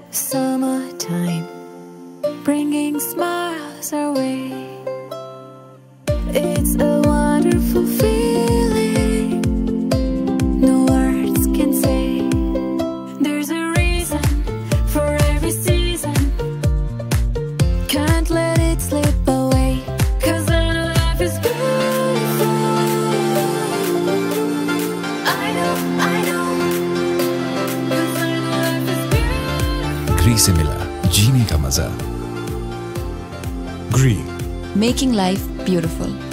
Summertime, bringing smiles our way. It's a wonderful feeling, no words can say. There's a reason for every season, can't let it slip away, 'cause I know life is beautiful. I know, 'cause I know life is beautiful. ग्री से मिला जीने का मजा। ग्री, Making life beautiful.